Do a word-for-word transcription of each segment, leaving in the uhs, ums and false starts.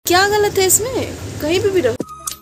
क्या गलत है इसमें? कहीं पे भी रहो।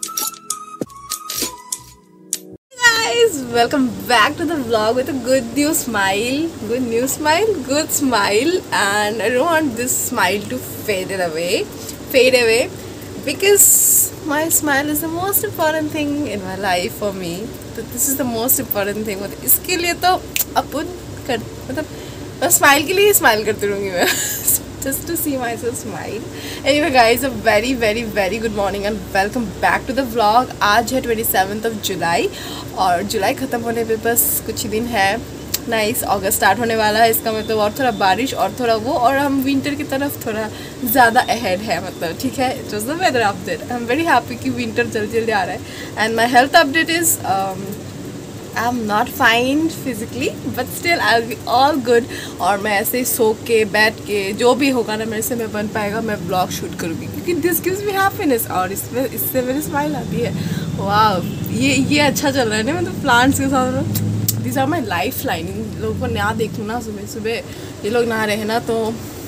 Guys, welcome back to the vlog with a good new smile, good new smile, good smile, and I don't want this smile to fade it away, fade away, because my smile is the most important thing in my life for me. So this is the most important thing. मतलब इसके लिए तो अपन कर मतलब बस smile के लिए smile करती रहूँगी मैं just to see myself smile. Anyway guys, a very very very good morning and welcome back to the vlog. आज है ट्वेंटी सेवन्थ ऑफ जुलाई और जुलाई ख़त्म होने पे बस कुछ ही दिन है। नाइस, अगस्त स्टार्ट होने वाला है। इसका मतलब और थोड़ा बारिश और थोड़ा वो, और हम विंटर की तरफ थोड़ा ज़्यादा अहेड है, मतलब ठीक है। It was the weather update. I am very happy कि विंटर जल्दी जल्दी आ रहा है। And my health update is I am not fine physically but still I will be all good. और मैं ऐसे ही सो के बैठ के जो भी होगा ना मेरे से मैं बन पाएगा, मैं ब्लॉग शूट करूँगी क्योंकि दिस गिव्स मी हैप्पीनेस और इसमें इससे मेरी स्माइल आती है। वाह, ये ये अच्छा चल रहा है ना, मतलब प्लांट्स के साथ। This are my life line. इन लोगों को ना देखूँ ना सुबह सुबह ये लोग ना रहे ना तो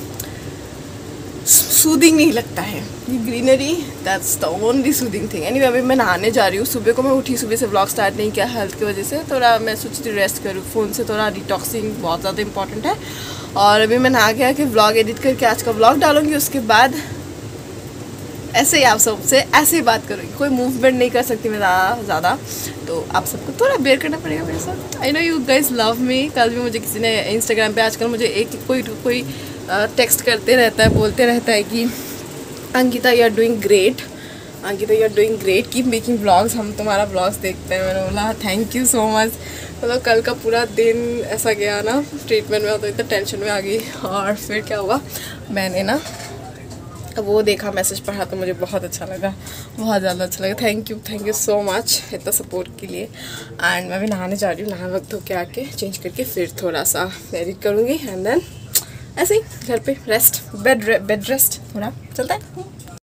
सूदिंग नहीं लगता है। ये greenery that's the only soothing thing. Anyway अभी मैं नहाने जा रही हूँ। सुबह को मैं उठी, सुबह से व्लॉग स्टार्ट नहीं किया हेल्थ की वजह से। थोड़ा मैं सोची थी रेस्ट करूँ, फ़ोन से थोड़ा डिटॉक्सिंग बहुत ज़्यादा इंपॉर्टेंट है। और अभी मैं नहा गया कि व्लॉग एडिट करके आज का व्लॉग डालूँगी। उसके बाद ऐसे ही आप सबसे ऐसे ही बात करूँगी, कोई मूवमेंट नहीं कर सकती मैं ज़्यादा ज़्यादा तो आप सबको थोड़ा बेयर करना पड़ेगा मेरे साथ। I know you guys love me. कल भी मुझे किसी ने इंस्टाग्राम पे आजकल मुझे एक कोई कोई टेक्स्ट करते रहता है, बोलते रहता है कि Ankita you are doing great, Ankita you are doing great, keep making vlogs, हम तुम्हारा व्लॉग्स देखते हैं। मैंने बोला थैंक यू सो मच। मतलब कल का पूरा दिन ऐसा गया ना ट्रीटमेंट में, तो इतना टेंशन में आ गई। और फिर क्या हुआ, मैंने ना वो देखा, मैसेज पढ़ा तो मुझे बहुत अच्छा लगा, बहुत ज़्यादा अच्छा लगा। Thank you thank you so much इतना सपोर्ट के लिए। एंड मैं भी नहाने जा रही हूँ, नहा वक्त होके आके चेंज करके फिर थोड़ा सा एडिट करूँगी एंड देन ऐसे ही घर पे रेस्ट, बेड रे, बेड रेस्ट थोड़ा चलता है।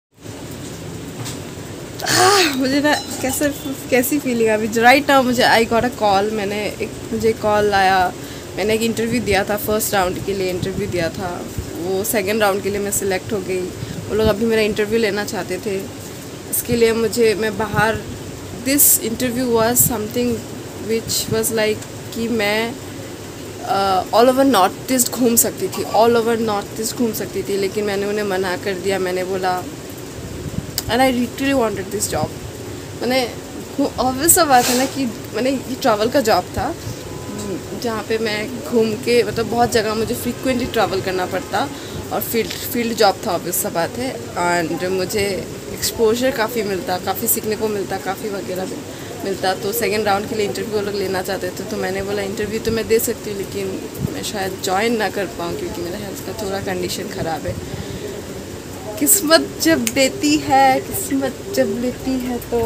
आ, मुझे ना कैसे कैसी फीलिंग अभी राइट नाउ। मुझे आई गॉट अ कॉल, मैंने एक मुझे कॉल आया। मैंने एक इंटरव्यू दिया था, फर्स्ट राउंड के लिए इंटरव्यू दिया था, वो सेकेंड राउंड के लिए मैं सिलेक्ट हो गई। वो लोग अभी मेरा इंटरव्यू लेना चाहते थे, इसके लिए मुझे मैं बाहर, this interview was something which was like कि मैं ऑल ओवर नॉर्थ ईस्ट घूम सकती थी, ऑल ओवर नॉर्थ ईस्ट घूम सकती थी, लेकिन मैंने उन्हें मना कर दिया। मैंने बोला and I literally wanted this job. मैंने ऑब्वियस सा बात है ना कि मैंने ये ट्रैवल का जॉब था जहाँ पे मैं घूम के, मतलब बहुत जगह मुझे फ्रीक्वेंटली ट्रैवल करना पड़ता और फील्ड फील्ड जॉब था, ऑब्वियस सा बात है। एंड मुझे एक्सपोजर काफ़ी मिलता, काफ़ी सीखने को मिलता, काफ़ी वगैरह मिलता। तो सेकंड राउंड के लिए इंटरव्यू वो लोग लेना चाहते थे, तो मैंने बोला इंटरव्यू तो मैं दे सकती हूँ लेकिन मैं शायद ज्वाइन ना कर पाऊँ क्योंकि मेरा हेल्थ का थोड़ा कंडीशन ख़राब है। किस्मत जब देती है, किस्मत जब लेती है तो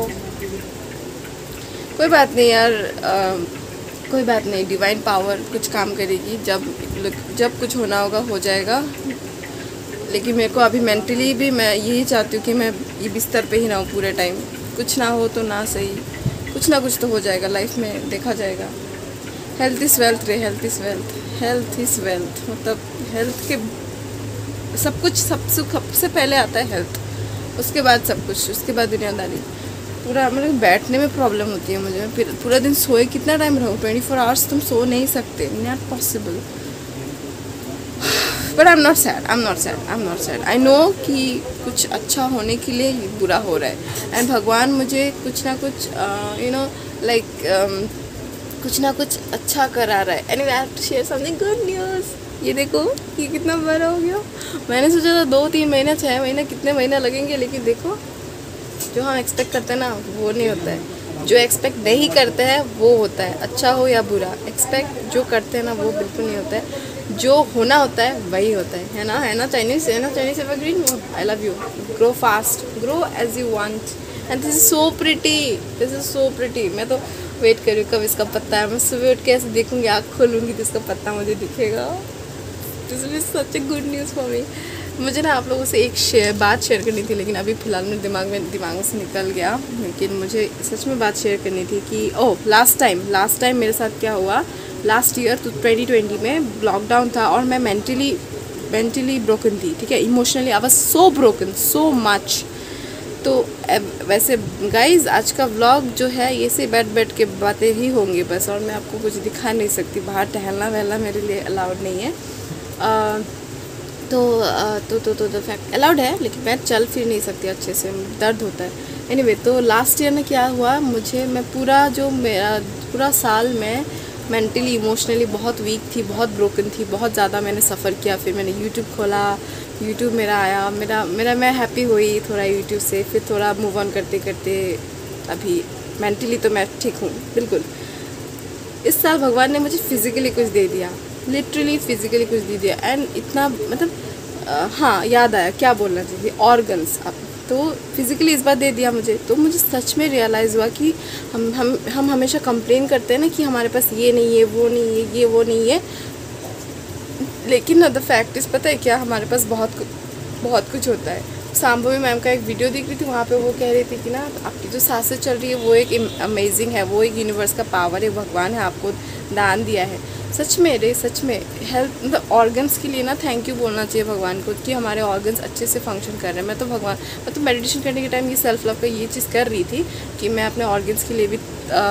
कोई बात नहीं यार, आ, कोई बात नहीं, डिवाइन पावर कुछ काम करेगी। जब जब कुछ होना होगा हो जाएगा। लेकिन मेरे को अभी मेंटली भी मैं यही चाहती हूँ कि मैं ये बिस्तर पे ही ना हूँ पूरे टाइम। कुछ ना हो तो ना सही, कुछ ना कुछ तो हो जाएगा लाइफ में, देखा जाएगा। हेल्थ इज़ वेल्थ रे, health is wealth, health is wealth. मतलब हेल्थ के सब कुछ, सब सुख सबसे पहले आता है हेल्थ, उसके बाद सब कुछ, उसके बाद दुनियादारी। पूरा मतलब बैठने में प्रॉब्लम होती है मुझे। फिर पूरा दिन सोए कितना टाइम रहूँ, ट्वेंटी फोर आवर्स तुम सो नहीं सकते, not possible. But I am not sad, I am not sad, I am not sad. I know कि कुछ अच्छा होने के लिए ही बुरा हो रहा है एंड भगवान मुझे कुछ ना कुछ यू नो लाइक कुछ ना कुछ अच्छा करा रहा है। Anyway I have to share something good news. ये देखो ये कितना बड़ा हो गया। मैंने सोचा था दो तीन महीना छः महीने कितने महीने लगेंगे, लेकिन देखो जो हम एक्सपेक्ट करते हैं ना वो नहीं होता है, जो एक्सपेक्ट नहीं करते हैं वो होता है, अच्छा हो या बुरा। एक्सपेक्ट जो करते हैं ना वो बिल्कुल नहीं होता है, जो होना होता है वही होता है, है ना, है ना चाइनीज, है ना Chinese evergreen. I love you, grow fast, grow as you want and this is so pretty, this is so pretty. मैं तो वेट करूँ कब इसका पत्ता है। मैं सुबह उठ के ऐसे देखूँगी, आँख खोलूँगी तो इसका पत्ता मुझे दिखेगा। This is such a good news for me. मुझे ना आप लोगों से एक शेयर बात शेयर करनी थी, लेकिन अभी फ़िलहाल मेरे दिमाग में दिमाग से निकल गया। लेकिन मुझे सच में बात शेयर करनी थी कि oh last time last time मेरे साथ क्या हुआ। लास्ट ईयर तो ट्वेंटी ट्वेंटी में लॉकडाउन था और मैं मेंटली मेंटली ब्रोकन थी, ठीक है। Emotionally I was so broken, so much. तो वैसे गाइज़ आज का व्लॉग जो है ये से बैठ बैठ के बातें ही होंगी बस, और मैं आपको कुछ दिखा नहीं सकती। बाहर टहलना वहलना मेरे लिए अलाउड नहीं है। आ, तो आ, तो तो तो, तो फैक्ट अलाउड है, लेकिन मैं चल फिर नहीं सकती अच्छे से, दर्द होता है। एनीवे anyway, तो लास्ट ईयर में क्या हुआ मुझे, मैं पूरा जो मेरा पूरा साल में मेंटली इमोशनली बहुत वीक थी, बहुत ब्रोकन थी, बहुत ज़्यादा मैंने सफ़र किया। फिर मैंने यूट्यूब खोला, यूट्यूब मेरा आया, मेरा मेरा मैं हैप्पी हुई थोड़ा यूट्यूब से, फिर थोड़ा मूव ऑन करते करते अभी मेंटली तो मैं ठीक हूँ बिल्कुल। इस साल भगवान ने मुझे फिज़िकली कुछ दे दिया, लिटरली फिज़िकली कुछ दे दिया। एंड इतना मतलब आ, हाँ याद आया क्या बोलना चाहिए, ऑर्गन्स। अब तो फिज़िकली इस बार दे दिया मुझे, तो मुझे सच में रियलाइज़ हुआ कि हम हम हम हमेशा कंप्लेन करते हैं ना कि हमारे पास ये नहीं है, वो नहीं है, ये वो नहीं है, लेकिन द फैक्ट इज़ पता है क्या, हमारे पास बहुत बहुत कुछ होता है। सांभवी मैम का एक वीडियो देख रही थी, वहाँ पे वो कह रही थी कि ना आपकी जो सांसें चल रही है वो एक अमेजिंग है, वो एक यूनिवर्स का पावर है, भगवान है आपको दान दिया है। सच में रे, सच में हेल्थ मतलब ऑर्गन्स के लिए ना थैंक यू बोलना चाहिए भगवान को कि हमारे ऑर्गन्स अच्छे से फंक्शन कर रहे हैं। मैं तो भगवान मैं तो मेडिटेशन करने के टाइम ये सेल्फ लव का ये चीज़ कर रही थी कि मैं अपने ऑर्गन्स के लिए भी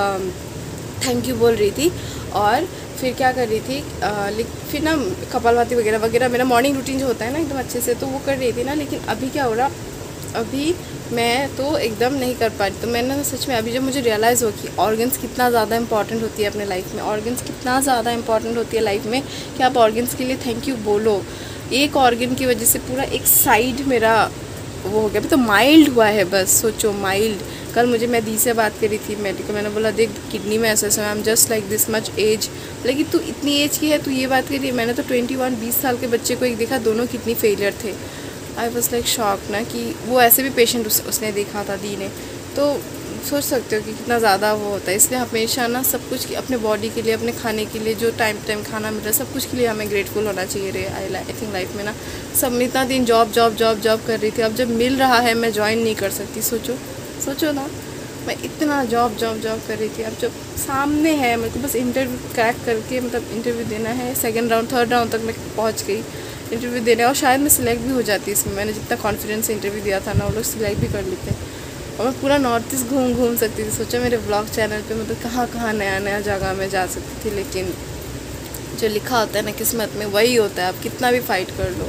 थैंक यू बोल रही थी। और फिर क्या कर रही थी, लेकिन फिर ना कपालभाति वगैरह वगैरह मेरा मॉर्निंग रूटीन जो होता है ना एकदम अच्छे से, तो वो कर रही थी ना। लेकिन अभी क्या हो रहा, अभी मैं तो एकदम नहीं कर पा रही। तो मैंने ना सच में अभी जब मुझे रियलाइज़ हो कि ऑर्गन्स कितना ज़्यादा इंपॉर्टेंट होती है अपने लाइफ में, ऑर्गन्स कितना ज़्यादा इंपॉर्टेंट होती है लाइफ में, कि आप ऑर्गन्स के लिए थैंक यू बोलो। एक ऑर्गन की वजह से पूरा एक साइड मेरा वो हो गया। अभी तो माइल्ड हुआ है बस, सोचो माइल्ड। कल मुझे मैं दी से बात करी थी मेडिकल, मैंने बोला देख किडनी में ऐसा ऐसा, I am just like this much age, लेकिन तू इतनी एज की है, तू ये बात करी। मैंने तो ट्वेंटी वन बीस साल के बच्चे को एक देखा, दोनों किडनी फेलियर थे। आई वॉज लाइक शॉक ना कि वो ऐसे भी पेशेंट उस, उसने देखा था दी ने। तो सोच सकते हो कि कितना ज़्यादा वो होता है। इसलिए हमेशा ना सब कुछ अपने बॉडी के लिए, अपने खाने के लिए, जो टाइम टाइम खाना मिल रहा है, सब कुछ के लिए हमें ग्रेटफुल होना चाहिए रे। आई आई थिंक लाइफ में ना सब इतना दिन जॉब जॉब जॉब जॉब कर रही थी, अब जब मिल रहा है मैं ज्वाइन नहीं कर सकती। सोचो सोचो ना, मैं इतना जॉब जॉब जॉब कर रही थी, अब जब सामने है मेरे को बस इंटरव्यू क्रैक करके मतलब इंटरव्यू देना है, सेकेंड राउंड थर्ड राउंड तक मैं पहुँच गई इंटरव्यू देने, और शायद मैं सिलेक्ट भी हो जाती इसमें। मैंने जितना कॉन्फिडेंस से इंटरव्यू दिया था ना, वो लोग सिलेक्ट भी कर लेते हैं, और मैं पूरा नॉर्थ ईस्ट घूम घूम सकती थी। सोचा मेरे ब्लॉग चैनल पे मतलब कहाँ कहाँ नया नया जगह में जा सकती थी, लेकिन जो लिखा होता है ना किस्मत में वही होता है, आप कितना भी फाइट कर लो।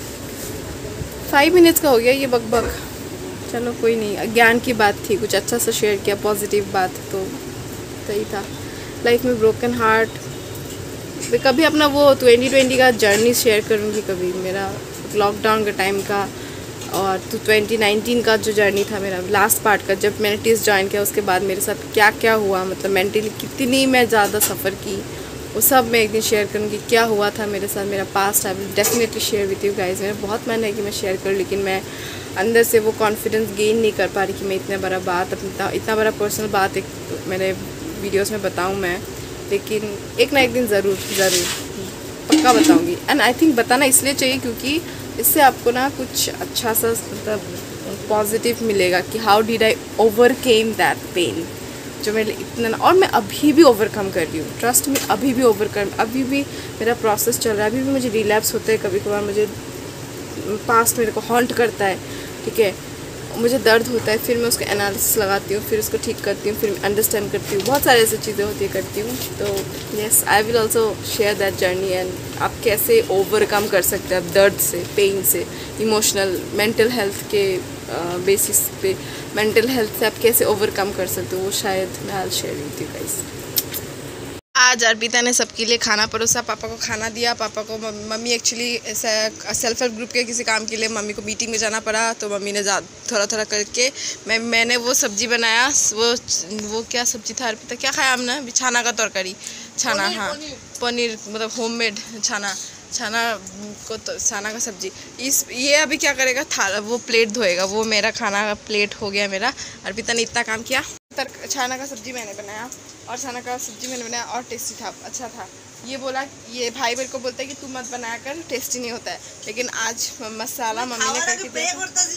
फाइव मिनट्स का हो गया ये बकबक, चलो कोई नहीं, ज्ञान की बात थी, कुछ अच्छा सा शेयर किया, पॉजिटिव बात, तो सही था। लाइफ में ब्रोकन हार्ट, कभी अपना वो ट्वेंटी ट्वेंटी का जर्नी शेयर करूँगी, कभी मेरा लॉकडाउन का टाइम का, और तो ट्वेंटी नाइनटीन का जो जर्नी था मेरा लास्ट पार्ट का, जब मैंने टीएस ज्वाइन किया उसके बाद मेरे साथ क्या क्या हुआ, मतलब मेंटली कितनी मैं ज़्यादा सफ़र की, वो सब मैं एक दिन शेयर करूँगी। क्या हुआ था मेरे साथ, मेरा past I will definitely share with you guys. मेरा बहुत मन है कि मैं शेयर करूँ, लेकिन मैं अंदर से वो कॉन्फिडेंस गेन नहीं कर पा रही कि मैं इतना बड़ा बात, अपना इतना बड़ा पर्सनल बात एक मेरे वीडियोज़ में बताऊँ मैं, लेकिन एक ना एक दिन ज़रूर ज़रूर पक्का बताऊँगी। एंड आई थिंक बताना इसलिए चाहिए क्योंकि इससे आपको ना कुछ अच्छा सा मतलब पॉजिटिव मिलेगा कि how did I overcame that pain जो मेरे इतना, और मैं अभी भी ओवरकम कर रही हूँ, ट्रस्ट में अभी भी ओवरकम, अभी भी मेरा प्रोसेस चल रहा है, अभी भी मुझे रिलैप्स होते हैं, कभी कभार मुझे पास्ट मेरे को हॉन्ट करता है, ठीक है, मुझे दर्द होता है, फिर मैं उसको एनालिसिस लगाती हूँ, फिर उसको ठीक करती हूँ, फिर अंडरस्टैंड करती हूँ, बहुत सारी ऐसी चीज़ें होती है करती हूँ। तो yes I will also share that journey, and आप कैसे ओवरकम कर सकते हैं आप दर्द से, पेन से, इमोशनल मेंटल हेल्थ के बेसिस पे, मेंटल हेल्थ से आप कैसे ओवरकम कर सकते हो, वो शायद मैं I share with you guys. आज अर्पिता ने सबके लिए खाना परोसा, पापा को खाना दिया, पापा को मम्मी एक्चुअली सेल्फ हेल्प ग्रुप के किसी काम के लिए मम्मी को मीटिंग में जाना पड़ा, तो मम्मी ने थोड़ा थोड़ा करके मैं मैंने वो सब्ज़ी बनाया, वो वो क्या सब्ज़ी था अर्पिता, क्या खाया हमने, छाना का तरकारी, छाना, हाँ पनीर, मतलब होममेड छाना, छाना को तो छाना का सब्ज़ी। इस ये अभी क्या करेगा, थाला वो प्लेट धोएगा, वो मेरा खाना का प्लेट हो गया मेरा। अर्पिता ने इतना काम किया, छाना का सब्ज़ी मैंने बनाया, और छाना का सब्ज़ी मैंने बनाया और टेस्टी था, अच्छा था। ये बोला, ये भाई मेरे को बोलता है कि तू मत बनाया कर, टेस्टी नहीं होता है, लेकिन आज मसाला मम्मी ने करके दिया,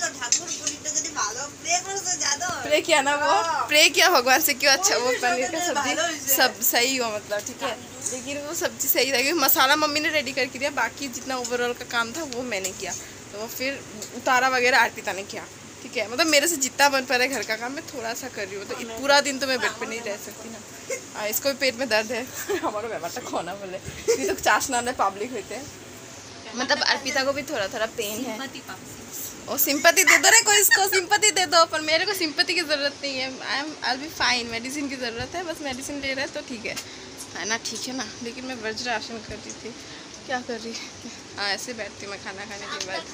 प्रे किया ना, वो प्रे किया भगवान से क्यों अच्छा वो पनीर का सब्ज़ी सब सही हो, मतलब ठीक है, लेकिन वो सब्ज़ी सही था क्योंकि मसाला मम्मी ने रेडी करके दिया, बाकी जितना ओवरऑल का काम था वो मैंने किया, तो फिर उतारा वगैरह अर्पिता ने किया। ठीक है, मतलब मेरे से जितना बन पा रहा है घर का काम मैं थोड़ा सा कर रही हूँ। तो पूरा दिन तो मैं बेड पे नहीं रह सकती ना। आ, इसको भी पेट में दर्द है हमारा व्यापार खोना बोले ये तो चाश ना पब्लिक होते हैं। मतलब अर्पिता को भी थोड़ा थोड़ा पेन है और सिंपैथी दे दो रे कोई, इसको सिंपैथी दे दो, पर मेरे को सिंपैथी की ज़रूरत नहीं है। I am I be fine, medicine की ज़रूरत है, बस मेडिसिन ले रहा है तो ठीक है है ना, ठीक है ना। लेकिन मैं वज्रासन कर रही थी, क्या कर रही हाँ ऐसे बैठती मैं खाना खाने के बाद।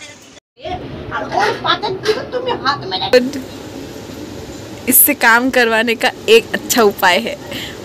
इससे काम करवाने का एक अच्छा उपाय है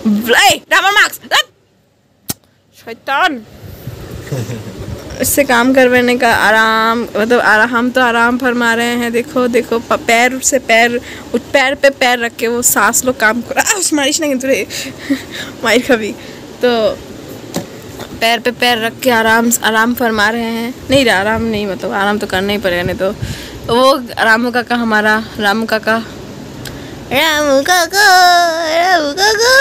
शैतान। इससे काम करवाने का आराम, मतलब आराम तो आराम फरमा रहे हैं। देखो देखो पैर से पैर उठ पैर पे पैर रख के वो सांस लो काम कर उस मारिश नहीं तुरे मार कभी तो पैर पे पैर रख के आराम आराम फरमा रहे हैं। नहीं आराम नहीं, मतलब आराम तो करना ही पड़ेगा, नहीं तो वो रामू काका हमारा रामू काका रामू काका रामू काका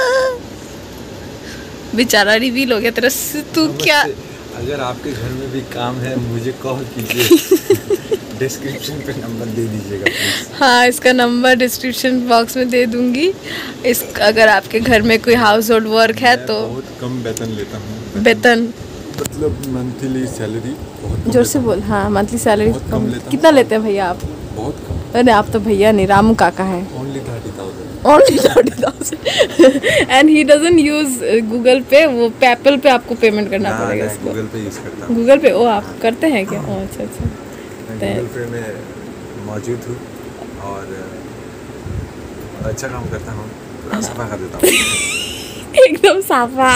बेचारा रिवील हो गया तेरा। तू क्या, अगर आपके घर में भी काम है मुझे कॉल कीजिए डिस्क्रिप्शन पे नंबर दे दीजिएगा प्लीज। हाँ इसका नंबर डिस्क्रिप्शन बॉक्स में दे दूंगी। इस अगर आपके घर में कोई हाउस होल्ड वर्क है तो बहुत कम वेतन लेता हूँ। वेतन मतलब मंथली सैलरी बहुत जोर से बोल। हाँ मंथली सैलरी कम, कितना लेते हैं भैया आप? बहुत कम। अरे आप तो भैया नहीं, रामू काका है। Only thirty thousand only thirty thousand and he doesn't use Google Pay, वो पेपल पे आपको पेमेंट करना पड़ेगा इसको। गूगल पे यूज करता हूँ। गूगल पे ओ आप करते हैं क्या? ओ अच्छा अच्छा, गूगल पे में मौजूद हूँ और अच्छा काम करता हूँ, पूरा सफा कर देता हूँ एकदम साफा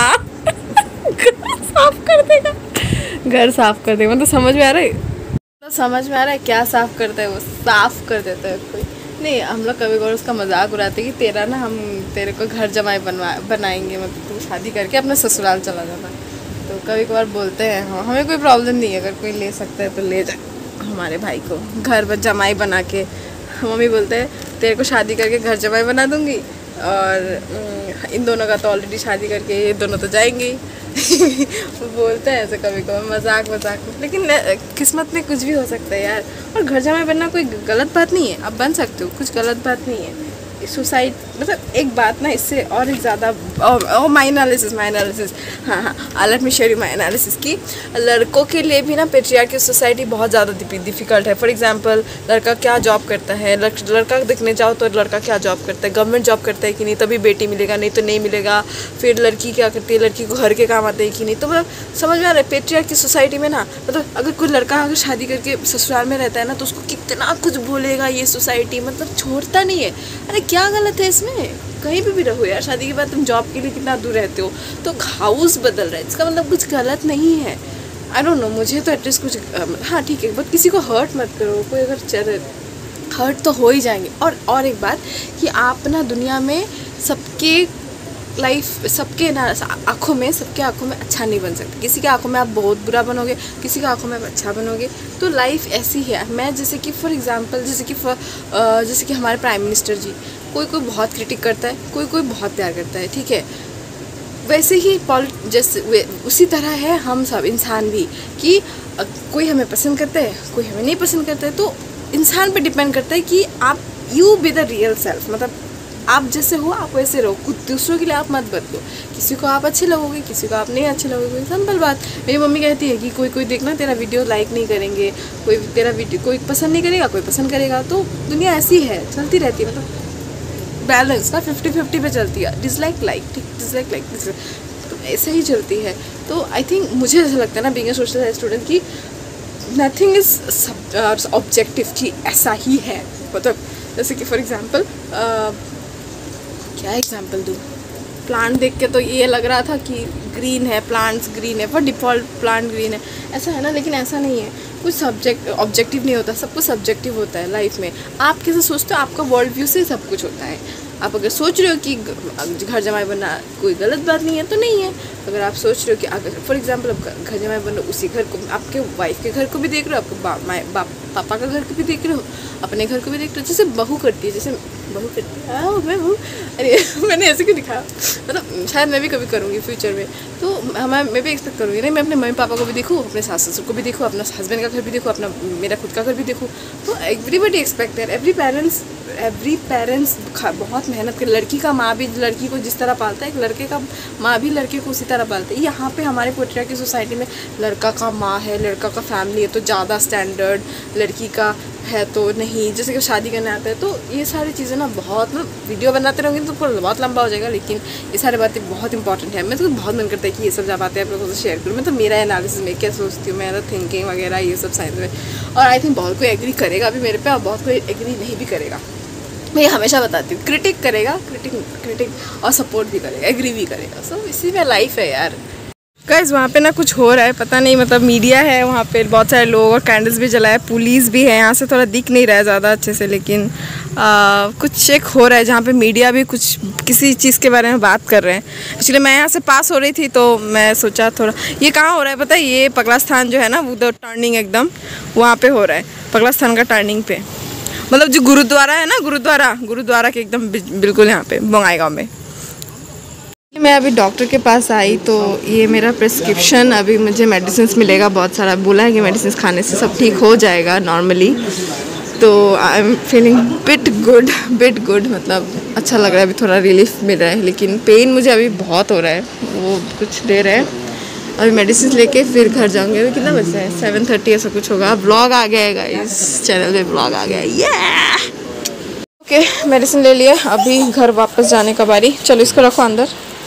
साफ कर देगा, घर साफ कर देगा। मतलब समझ में आ रहा है, तो समझ में आ रहा है क्या साफ करता है वो, साफ कर देता है कोई नहीं। हम लोग कभी कभी उसका मजाक उड़ाते कि तेरा ना हम तेरे को घर जमाई बनवा बनाएंगे, मतलब तू शादी करके अपने ससुराल चला जाना। तो कभी कभार बोलते हैं हाँ हमें कोई प्रॉब्लम नहीं है, अगर कोई ले सकता है तो ले जाए हमारे भाई को घर पर जमाई बना के। मम्मी बोलते हैं तेरे को शादी करके घर जमाई बना दूंगी, और इन दोनों का तो ऑलरेडी शादी करके ये दोनों तो जाएंगे वो बोलते हैं ऐसे कभी कभी मजाक मजाक में। लेकिन किस्मत में कुछ भी हो सकता है यार, और घर जमाई बनना कोई गलत बात नहीं है, आप बन सकते हो, कुछ गलत बात नहीं है। सुसाइड मतलब एक बात ना, इससे और एक ज़्यादा माई एनालिसिस माई एनालिसिस हाँ हाँ let me share you my analysis की लड़कों के लिए भी ना पेट्रियार्की सोसाइटी बहुत ज़्यादा डिफ़िकल्ट है। फॉर एग्जांपल लड़का क्या जॉब करता है, लड़का देखने जाओ तो लड़का क्या जॉब करता है, गवर्नमेंट जॉब करता है कि नहीं, तभी बेटी मिलेगा, नहीं तो नहीं मिलेगा। फिर लड़की क्या करती है, लड़की को घर के काम आते हैं कि नहीं। तो मतलब समझ में आ रहा है पेट्रियार्की सोसाइटी में ना, मतलब अगर कोई लड़का अगर शादी करके ससुराल में रहता है ना तो उसको कितना कुछ बोलेगा ये सोसाइटी, मतलब छोड़ता नहीं है। अरे क्या गलत है इसमें, कहीं भी भी रहो यार, शादी के बाद तुम जॉब के लिए कितना दूर रहते हो तो हाउस बदल रहा है, इसका मतलब कुछ गलत नहीं है। आई डोंट नो, मुझे तो एटलीस्ट कुछ हाँ ठीक है, बट किसी को हर्ट मत करो। कोई अगर चल हर्ट तो हो ही जाएंगे। और और एक बात कि आप ना दुनिया में सबके लाइफ सबके ना आँखों में सबके आँखों में अच्छा नहीं बन सकते। किसी के आँखों में आप बहुत बुरा बनोगे, किसी के आँखों में आप अच्छा बनोगे। तो लाइफ ऐसी है। मैं जैसे कि फॉर एग्जांपल जैसे कि जैसे कि हमारे प्राइम मिनिस्टर जी, कोई कोई बहुत क्रिटिक करता है, कोई कोई बहुत प्यार करता है, ठीक है। वैसे ही पॉलिट जैसे उसी तरह है हम सब इंसान भी, कि कोई हमें पसंद करता है, कोई हमें नहीं पसंद करता है। तो इंसान पे डिपेंड करता है कि आप you be the real self, मतलब आप जैसे हो आप वैसे रहो। कुछ दूसरों के लिए आप मत बदलो। किसी को आप अच्छे लगोगे, किसी को आप नहीं अच्छे लगोगे, सिंपल बात। मेरी मम्मी कहती है कि कोई कोई देखना तेरा वीडियो लाइक नहीं करेंगे, कोई तेरा वीडियो कोई पसंद नहीं करेगा, कोई पसंद करेगा। तो दुनिया ऐसी है, चलती रहती है, मतलब बैलेंस ना फिफ्टी फिफ्टी पे चलती है। डिसलाइक लाइक ठीक डिसलाइक लाइक तो ऐसे ही चलती है। तो आई थिंक मुझे ऐसा लगता है ना being a social science student की नथिंग इज ऑब्जेक्टिव, कि ऐसा ही है। मतलब जैसे कि फॉर एग्जांपल क्या एग्जांपल दूँ, प्लांट देख के तो ये लग रहा था कि ग्रीन है, प्लांट्स ग्रीन है, पर डिफ़ॉल्ट प्लांट ग्रीन है, ऐसा है ना। लेकिन ऐसा नहीं है, कुछ सब्जेक्ट ऑब्जेक्टिव नहीं होता, सब कुछ सब्जेक्टिव होता है लाइफ में। आप कैसे सोचते हो, आपका वर्ल्ड व्यू से सब कुछ होता है। आप अगर सोच रहे हो कि घर जमाई बनना कोई गलत बात नहीं है तो नहीं है। अगर आप सोच रहे हो कि अगर फॉर एग्जांपल आप घर जमाई बन रहे हो, उसी घर को आपके वाइफ के घर को भी देख रहे हो, आपके बाप पापा का घर को भी देख रहे हो, अपने घर को भी देख रहे हो। जैसे बहू करती है, जैसे बहू करती है, हाँ मैं हूँ। अरे मैंने ऐसे क्यों दिखाया, मतलब शायद मैं भी कभी करूँगी फ्यूचर में, तो हमें मैं भी एक्सपेक्ट करूँगी नहीं, मैं अपने मम्मी पापा को भी देखूँ, अपने सास ससुर को भी देखूँ, अपना हस्बैंड का घर भी देखूँ, अपना मेरा खुद का घर भी देखूँ। तो everybody expected, every parents every parents बहुत मेहनत कर, लड़की का माँ भी लड़की को जिस तरह पालता है, एक लड़के का माँ भी लड़के को उसी तरह पालता है। यहाँ पे हमारे पोटरा की सोसाइटी में लड़का का माँ है, लड़का का फैमिली है तो ज़्यादा स्टैंडर्ड, लड़की का है तो नहीं, जैसे कि शादी करने आता है। तो ये सारी चीज़ें ना बहुत, ना वीडियो बनाते रहोगे तो पूरा बहुत लंबा हो जाएगा, लेकिन ये सारी बातें बहुत इंपॉर्टेंट है। मैं तो बहुत मन करता है कि ये सब जब बातें आप लोगों से शेयर करूँ। मैं तो मेरा एनालिसिस में क्या सोचती हूँ, मेरा थिंकिंग वगैरह ये सब साइंस में, और आई थिंक बहुत कोई एग्री करेगा भी मेरे पे और बहुत कोई एग्री नहीं भी करेगा। मैं हमेशा बताती हूँ, क्रिटिक करेगा, क्रिटिक क्रिटिक और सपोर्ट भी करेगा, एग्री भी करेगा। सो so, इसी में लाइफ है यार। गाइस वहाँ पे ना कुछ हो रहा है, पता नहीं, मतलब मीडिया है वहाँ पे, बहुत सारे लोग, और कैंडल्स भी जलाए, पुलिस भी है। यहाँ से थोड़ा दिख नहीं रहा है ज़्यादा अच्छे से, लेकिन आ, कुछ एक हो रहा है जहाँ पे मीडिया भी कुछ किसी चीज़ के बारे में बात कर रहे हैं। एक्चुअली मैं यहाँ से पास हो रही थी तो मैं सोचा थोड़ा, ये कहाँ हो रहा है पता है, ये पगला स्थान जो है ना, वो टर्निंग एकदम वहाँ पे हो रहा है, पगला स्थान का टर्निंग पे, मतलब जो गुरुद्वारा है ना, गुरुद्वारा गुरुद्वारा के एकदम बिल्कुल यहाँ पे बंगाईगांव में। मैं अभी डॉक्टर के पास आई तो ये मेरा प्रिस्क्रिप्शन, अभी मुझे मेडिसिन मिलेगा बहुत सारा, बोला है कि मेडिसिन खाने से सब ठीक हो जाएगा नॉर्मली। तो I am feeling bit good bit good मतलब अच्छा लग रहा है, अभी थोड़ा रिलीफ मिल रहा है, लेकिन पेन मुझे अभी बहुत हो रहा है। वो कुछ दे रहे हैं, अभी मेडिसिन लेके फिर घर जाऊँगी। अभी कितना बजता है, सेवन थर्टी ऐसा कुछ होगा। व्लॉग आ गया है इस चैनल पे, व्लॉग आ गया है। ये ओके, मेडिसिन ले लिए, अभी घर वापस जाने का बारी। चलो इसको रखो अंदर।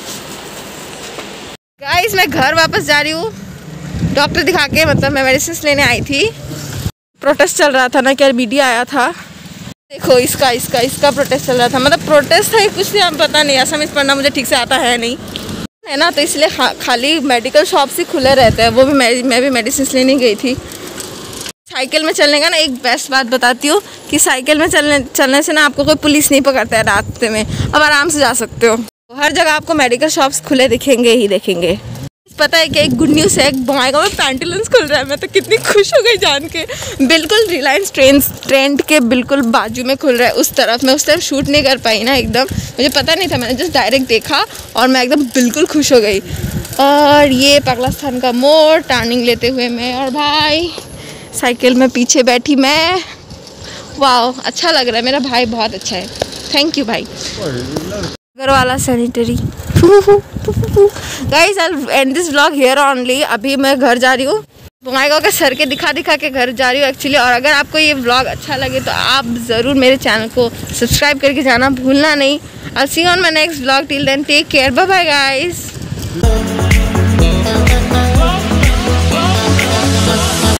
गाइस मैं घर वापस जा रही हूँ डॉक्टर दिखा के, मतलब मैं मेडिसिन लेने आई थी। प्रोटेस्ट चल रहा था ना, क्या मीडिया आया था, देखो इसका इसका इसका प्रोटेस्ट चल रहा था, मतलब प्रोटेस्ट है कुछ नहीं, पता नहीं, असमिस पढ़ना मुझे ठीक से आता है नहीं है ना, तो इसलिए खा, खाली मेडिकल शॉप्स ही खुले रहते हैं। वो भी मैं मैं भी मेडिसिन लेने गई थी। साइकिल में चलने का ना एक बेस्ट बात बताती हूँ कि साइकिल में चलने चलने से ना आपको कोई पुलिस नहीं पकड़ता है रास्ते में, अब आराम से जा सकते हो। हर जगह आपको मेडिकल शॉप्स खुले दिखेंगे ही दिखेंगे। पता है कि एक गुड न्यूज़ है, बंगाईगांव में पैंटालून्स खुल रहा है। मैं तो कितनी खुश हो गई जान के, बिल्कुल रिलायंस ट्रेंड ट्रेंड के बिल्कुल बाजू में खुल रहा है उस तरफ। मैं उस तरफ शूट नहीं कर पाई ना, एकदम मुझे पता नहीं था, मैंने जस्ट डायरेक्ट देखा और मैं एकदम बिल्कुल खुश हो गई। और ये पगला स्थान का मोड़, टर्निंग लेते हुए मैं और भाई साइकिल में पीछे बैठी मैं। वाह अच्छा लग रहा है, मेरा भाई बहुत अच्छा है, थैंक यू भाई। घर वाला sanitary. Guys I will end this vlog here only. अभी मैं घर जा रही हूँ, बंगाईगांव के सर के दिखा दिखा के घर जा रही हूँ एक्चुअली। और अगर आपको ये व्लॉग अच्छा लगे तो आप ज़रूर मेरे चैनल को सब्सक्राइब करके जाना भूलना नहीं। I see you on my next vlog, till then take care, bye bye guys.